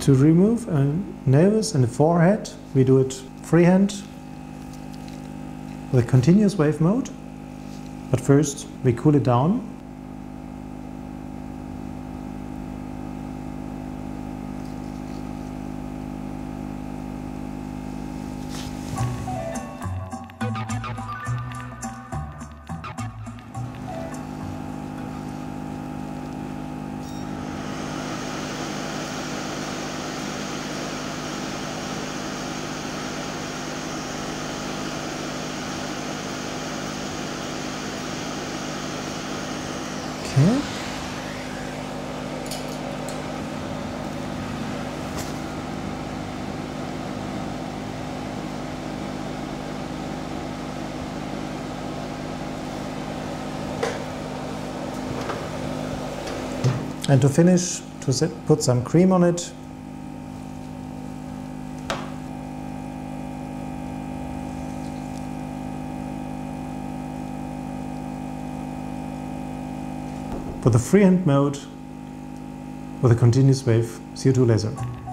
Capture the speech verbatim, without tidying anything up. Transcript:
To remove a nevus in the forehead, we do it freehand with a continuous wave mode. But first, we cool it down. Okay. And to finish, to set, put some cream on it. For the freehand mode with a continuous wave C O two laser.